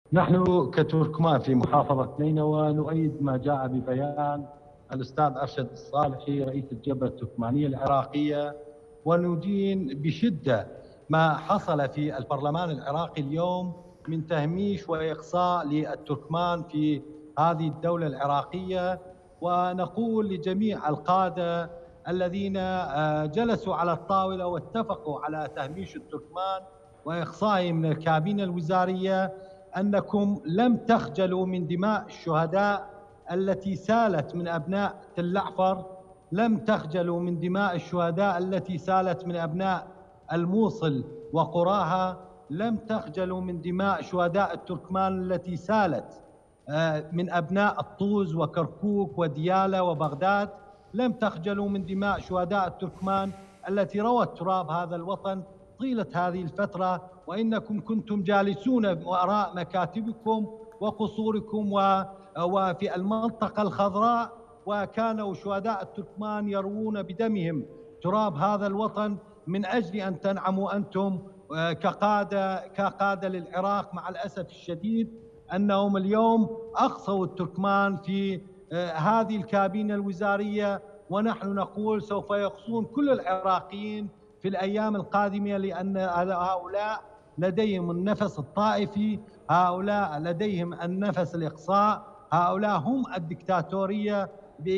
نحن كتركمان في محافظة نينوى نؤيد ما جاء ببيان الأستاذ أرشد الصالحي رئيس الجبهة التركمانية العراقية، وندين بشدة ما حصل في البرلمان العراقي اليوم من تهميش وإقصاء للتركمان في هذه الدولة العراقية. ونقول لجميع القادة الذين جلسوا على الطاولة واتفقوا على تهميش التركمان وإقصائهم من الكابينة الوزارية أنكم لم تخجلوا من دماء الشهداء التي سالت من أبناء تل أعفر، لم تخجلوا من دماء الشهداء التي سالت من أبناء الموصل وقراها، لم تخجلوا من دماء شهداء التركمان التي سالت من أبناء الطوز وكركوك وديالى وبغداد، لم تخجلوا من دماء شهداء التركمان التي روت تراب هذا الوطن طيلة هذه الفترة، وإنكم كنتم جالسون وراء مكاتبكم وقصوركم وفي المنطقة الخضراء، وكانوا شهداء التركمان يروون بدمهم تراب هذا الوطن من أجل أن تنعموا أنتم كقادة للعراق. مع الأسف الشديد أنهم اليوم أقصوا التركمان في هذه الكابينة الوزارية، ونحن نقول سوف يقصون كل العراقيين في الأيام القادمة، لأن هؤلاء لديهم النفس الطائفي، هؤلاء لديهم النفس الإقصاء، هؤلاء هم الدكتاتورية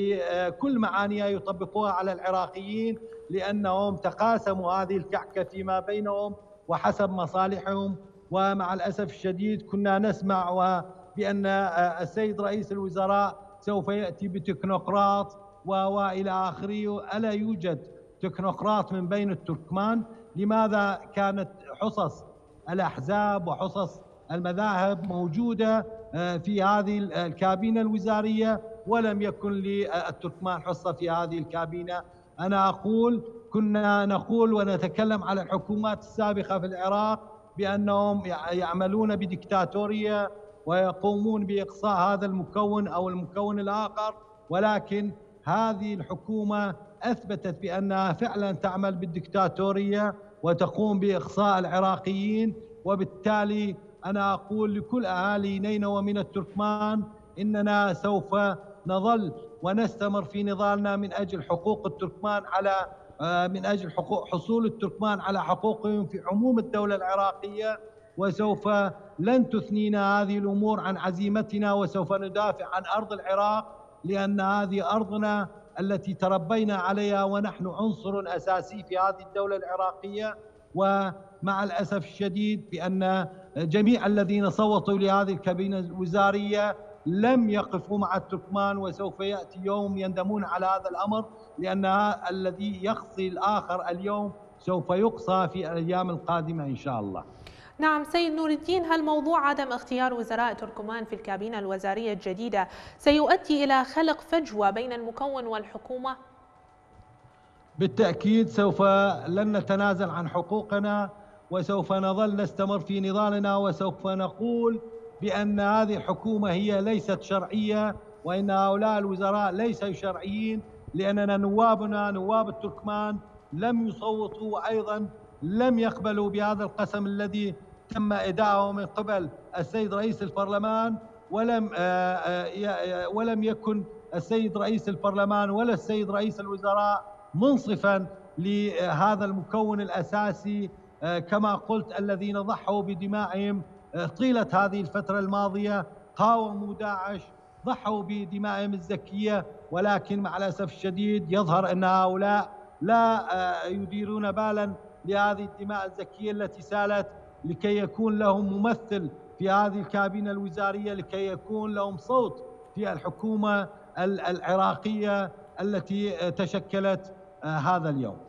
بكل معانيها يطبقوها على العراقيين، لأنهم تقاسموا هذه الكعكة فيما بينهم وحسب مصالحهم. ومع الأسف الشديد كنا نسمع بأن السيد رئيس الوزراء سوف يأتي بتكنوقراط وإلى آخره. ألا يوجد تكنوقراط من بين التركمان؟ لماذا كانت حصص الأحزاب وحصص المذاهب موجودة في هذه الكابينة الوزارية ولم يكن للتركمان حصة في هذه الكابينة؟ أنا أقول كنا نقول ونتكلم على الحكومات السابقة في العراق بأنهم يعملون بديكتاتورية ويقومون بإقصاء هذا المكون أو المكون الآخر، ولكن هذه الحكومة أثبتت بأنها فعلا تعمل بالديكتاتورية وتقوم بإقصاء العراقيين. وبالتالي أنا أقول لكل أهالي نينوى من التركمان إننا سوف نظل ونستمر في نضالنا من أجل حقوق التركمان من أجل حصول التركمان على حقوقهم في عموم الدولة العراقية، وسوف لن تثنينا هذه الأمور عن عزيمتنا، وسوف ندافع عن أرض العراق، لأن هذه أرضنا التي تربينا عليها ونحن عنصر أساسي في هذه الدولة العراقية. ومع الأسف الشديد بأن جميع الذين صوتوا لهذه الكابينة الوزارية لم يقفوا مع التركمان، وسوف يأتي يوم يندمون على هذا الأمر، لأن الذي يقصي الآخر اليوم سوف يقصى في الأيام القادمة إن شاء الله. نعم سيد نور الدين، هل موضوع عدم اختيار وزراء تركمان في الكابينة الوزارية الجديدة سيؤدي إلى خلق فجوة بين المكون والحكومة؟ بالتأكيد سوف لن نتنازل عن حقوقنا، وسوف نظل نستمر في نضالنا، وسوف نقول بأن هذه الحكومة هي ليست شرعية، وإن هؤلاء الوزراء ليسوا شرعيين، لأننا نواب التركمان لم يصوتوا وأيضا لم يقبلوا بهذا القسم الذي تم إداؤه من قبل السيد رئيس البرلمان، ولم يكن السيد رئيس البرلمان ولا السيد رئيس الوزراء منصفا لهذا المكون الأساسي. كما قلت الذين ضحوا بدمائهم طيلة هذه الفترة الماضية، قاوموا داعش، ضحوا بدمائهم الزكية، ولكن مع الأسف الشديد يظهر أن هؤلاء لا يديرون بالا لهذه الدماء الزكية التي سالت، لكي يكون لهم ممثل في هذه الكابينة الوزارية، لكي يكون لهم صوت في الحكومة العراقية التي تشكلت هذا اليوم.